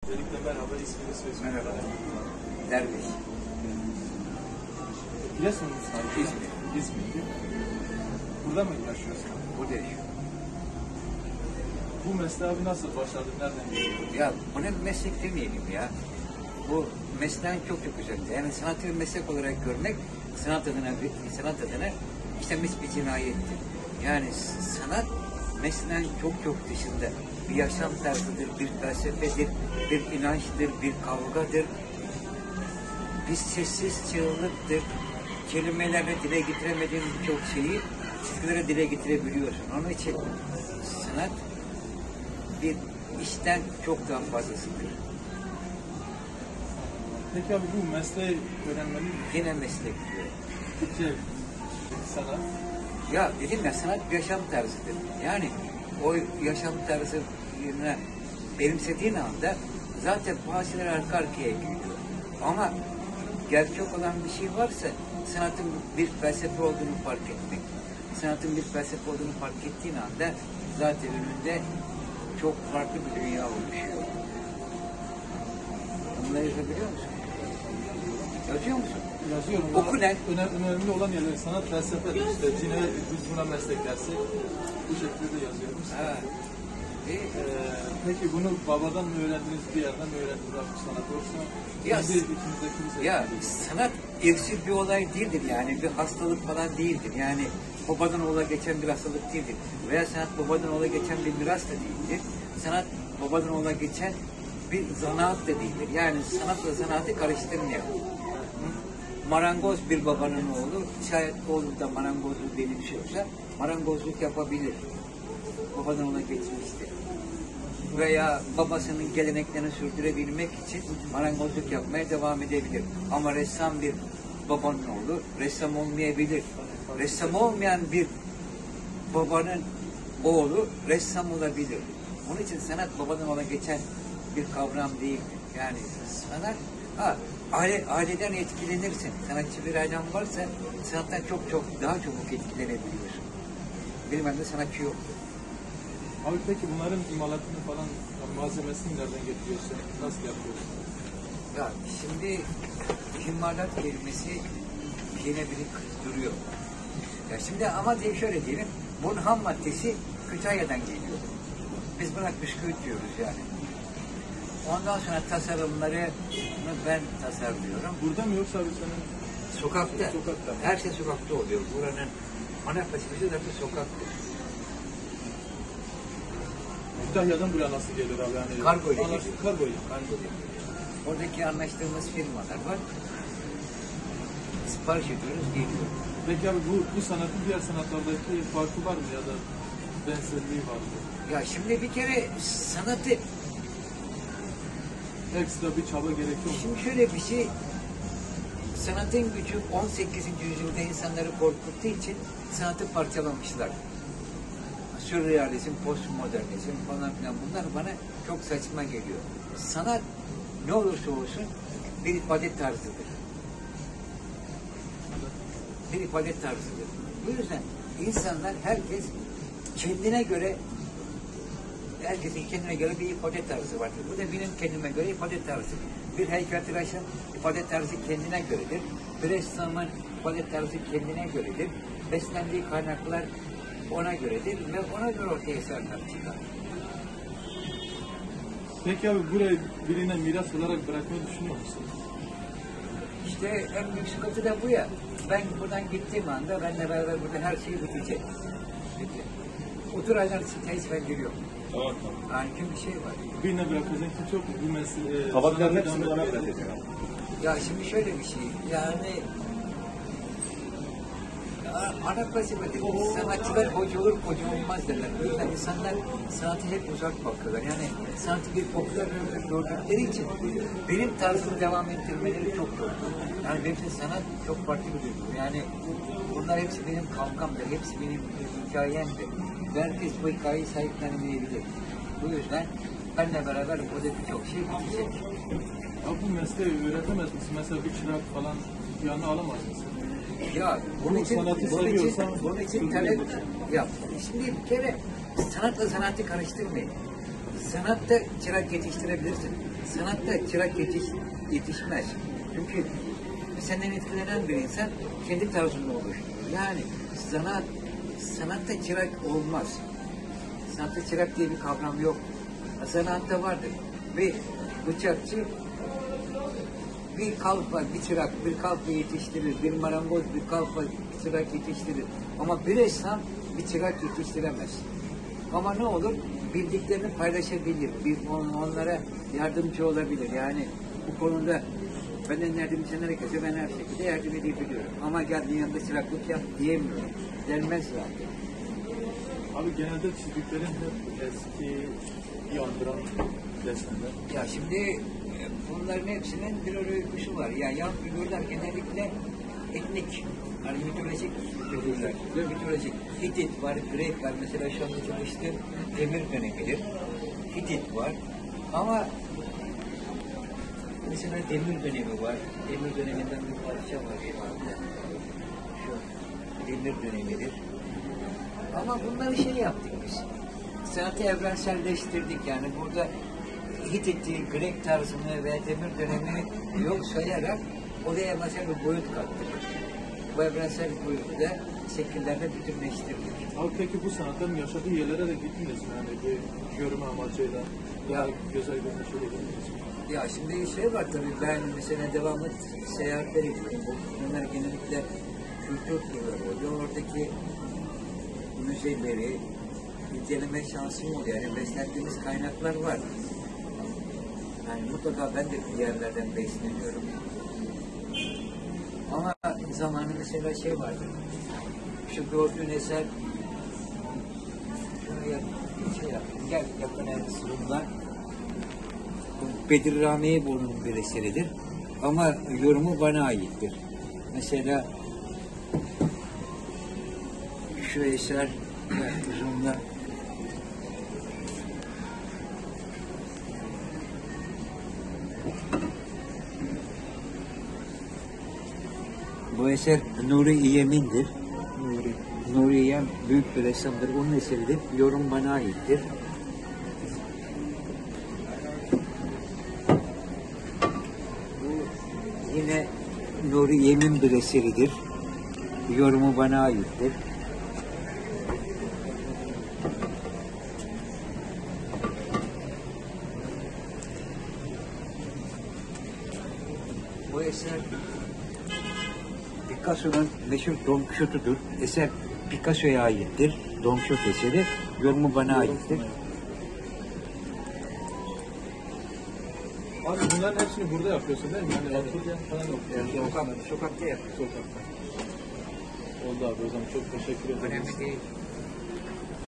Öncelikle merhaba, ismini söyleyeyim. Merhaba. Derviş. Giresun musun? İzmir. İzmir değil mi? Burada mı yaşıyorsun? Burada yaşıyor. Bu mesleğe abi nasıl başladın? Nereden geliyor? Ya bu ne meslek demeyelim ya. Bu mesleğin çok çok özelliği. Yani sanatı bir meslek olarak görmek sanat adına işlenmiş bir cinayettir. Yani sanat mesleğin çok çok dışında bir yaşam tarzıdır, bir felsefedir, bir inançtır, bir kavgadır. Bir sessiz çığlıktır. Kelimelerle dile getiremediğin birçok şeyi çizgilere dile getirebiliyorsun. Onun için sanat bir işten çok daha fazlasıdır. Peki abi bu mesleği öğrenmeli mi? Yine meslek diyor. Peki sanat? Ya dedim ya sanat bir yaşam tarzıdır. Yani o yaşam tarzını benimsediğin anda zaten bazı şeyler arka arkaya geliyor. Ama gerçek olan bir şey varsa sanatın bir felsefe olduğunu fark etmek. Sanatın bir felsefe olduğunu fark ettiğin anda zaten önünde çok farklı bir dünya oluşuyor. Bunları yazabiliyor musun? Yazıyor musun? Yazıyorum. Oku ne? Önemli olan yerler sanat, felsefe. İşte yine biz buna meslek dersi. Bu şekilde de yazıyoruz. Ha. Peki bunu babadan mı öğrendiniz, bir yerden mi öğrendiniz abi sanat yoksa? Ya sanat irsi bir olay değildir yani, bir hastalık falan değildir. Yani babadan oğula geçen bir hastalık değildir. Veya sanat babadan oğula geçen bir miras da değildir. Sanat babadan oğula geçen bir zanaat da değildir. Yani sanatla zanaatı karıştırmayalım. Marangoz bir babanın oğlu, şayet oğlu da marangozluk benimsiyorsa marangozluk yapabilir. Babadan oğula geçmiştir. Veya babasının geleneklerini sürdürebilmek için marangozluk yapmaya devam edebilir. Ama ressam bir babanın oğlu ressam olmayabilir. Ressam olmayan bir babanın oğlu ressam olabilir. Onun için sanat babadan oğula geçen bir kavram değil. Yani sanat, aileden etkilenirsin. Sanatçı bir ailen varsa sanattan çok daha çabuk etkilenebiliyorsun. Benim elimde sanatçı yoktu. Abi peki bunların imalatını falan, malzemesini nereden getiriyorsun? Nasıl yapıyorsun? Ya şimdi imalat kelimesi yine biri duruyor. Ya şimdi ama şöyle diyelim, bunun ham maddesi Kütahya'dan geliyor. Biz buna bisküvit diyoruz yani. Ondan sonra tasarımları ben tasarlıyorum. Burada mı yoksa abi senin? Sokakta. Sokakta. Her şey sokakta oluyor. Buranın ana felsefesi zaten sokaktır. Kütahya'dan buraya nasıl gelir abi? Yani Kargo ile geliyor. Kargo ile. Oradaki anlaştığımız firmalar var. Sipariş ediyoruz, geliyor. Peki abi bu sanatın diğer sanatlardaki farkı var mı ya da benzerliği var mı? Ya şimdi bir kere sanatı, Ekstra bir çaba gerekiyor mu? şimdi şöyle bir şey, sanatın gücü 18. yüzyılda insanları korkuttuğu için sanatı parçalamışlar. Sürrealizm, postmodernizm falan filan, bunlar bana çok saçma geliyor. Sanat ne olursa olsun bir ifade tarzıdır. Bir ifade tarzıdır. Bu yüzden insanlar, herkesin kendine göre bir ifade tarzı vardır. Bu da benim kendime göre ifade tarzı. Bir heykeltıraşın ifade tarzı kendine göredir. Bir ressamın ifade tarzı kendine göredir. Beslendiği kaynaklar ona göredir ve ona göre ortaya eserler çıkar. Peki abi buraya birine miras olarak bırakmayı düşünüyor musun? İşte en büyük sıkıntı da bu ya. Ben buradan gittiğim anda benimle beraber burada her şey bitecek. Bitti. Oturanlar için tesis veriyor. Tamam. Harika bir şey var. Birine bırakacak kimse yok mu? Bu mesleği... Tabakların hepsini bana bırakacağım. Ya şimdi şöyle bir şey, yani ana felsefede sanatçılar hoca olur, hoca olmaz derler. O yüzden insanlar sanatı hep uzak bakıyorlar. Yani sanatı bir popüler gördükleri için benim tarzımı devam ettirmeleri çok zor. Yani benim için sanat çok farklı bir duygu. Yani bunlar hepsi benim kavgamdır, hepsi benim hikayemdir. Ve herkes bu hikayeyi sahiplenemeyebilir. Bu yüzden benimle beraber burada birçok şey bitecek. Ya bu mesleği öğretemez misin? Mesela bir çırak falan yanına alamaz mısın? Ya bunun için talep yap. Şimdi bir kere sanatla sanatı karıştırmayın. Sanatta çırak yetiştirebilirsin. sanatta çırak yetişmez. Çünkü senden etkilenen bir insan kendi tarzını oluşturur. Yani sanatta çırak olmaz. Sanatta çırak diye bir kavram yok. Sanatta vardır. Bir bıçakçı bir kalfa, bir çırak, bir kalfa yetiştirir. Bir marangoz, bir kalfa, bir çırak yetiştirir. Ama bir ressam bir çırak yetiştiremez. Ama ne olur? Bildiklerini paylaşabilir. Onlara yardımcı olabilir. Yani bu konuda benden yardımcı herkese ben her şekilde yardım edebiliyorum. Ama geldiğin yanında çıraklık yap diyemiyorum. Denmez zaten. Abi genelde çizdiklerin hep eski, yandıran resimler. Ya şimdi bunların hepsinin bir öyküsü var. Ya yan figürler genellikle etnik, hani mitolojik figürler. Mitolojik. Hitit var, Grek var. Mesela şu anda çalıştığım demir dönemidir. Hitit var. Ama mesela demir dönemi var. Demir döneminden bir parça var şu anda. Şu demir dönemidir. Ama bunları şey yaptık biz. Sanatı evrenselleştirdik yani burada Hitit'i, Grek tarzını ve demir dönemini yok sayarak oraya mesela bir boyut kattık. Bu evrensel boyutu da şekillerde bütünleştirdik. Abi peki bu sanatların yaşadığı yerlere de gittiniz mi? Yani bir görme amacıyla ya güzel görünüşüyle gittiniz mi? Ya şimdi şey var tabii ben mesela devamlı seyahatler ediyorum. Bunlar genellikle kültür turları oluyor. Oradaki müzeleri inceleme şansım oluyor. Yani beslendiğimiz kaynaklar var. Yani mutlaka ben de bir yerlerden besleniyorum. Ama zamanı mesela şey vardı. Şu gördüğün eser şunu yap, şey yap, gel yakın enstrümanlar. Bedir Rameyeboğlu'nun bir eseridir. Ama yorumu bana aittir. Mesela şu eser uzunla bu eser Nuri İyem'indir. Nuri İyem büyük bir ressamdır. Onun eseridir. Yorum bana aittir. Bu yine Nuri İyem'in bir eseridir. Yorumu bana aittir. Bu eser Picasso'nun meşhur Don Quixote'udur. Eser Picasso'ya aittir. Don Quixote eseri. Yorumu bana aittir. Abi bunların hepsini burada yapıyorsun değil mi? Yani otururken falan yok. Sokakta yapıyoruz. Sokakta. Oldu abi o zaman çok teşekkür ederim. Önemli değil.